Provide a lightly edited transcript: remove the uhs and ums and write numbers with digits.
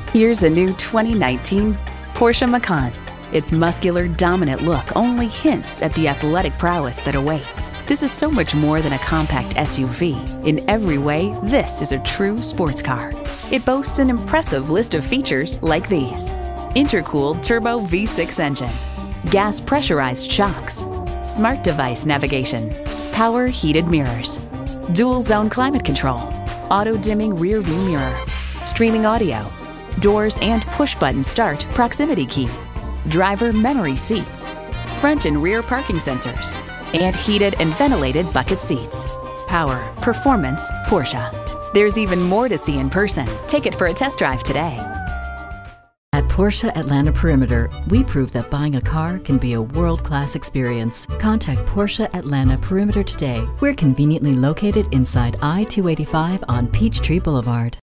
Here's a new 2019 Porsche Macan. Its muscular, dominant look only hints at the athletic prowess that awaits. This is so much more than a compact SUV. In every way, this is a true sports car. It boasts an impressive list of features like these: intercooled turbo V6 engine, gas pressurized shocks, smart device navigation, power heated mirrors, dual zone climate control, auto dimming rear view mirror, streaming audio, doors and push button start proximity key, driver memory seats, front and rear parking sensors, and heated and ventilated bucket seats. Power, performance, Porsche. There's even more to see in person. Take it for a test drive today. At Porsche Atlanta Perimeter, we prove that buying a car can be a world-class experience. Contact Porsche Atlanta Perimeter today. We're conveniently located inside I-285 on Peachtree Boulevard.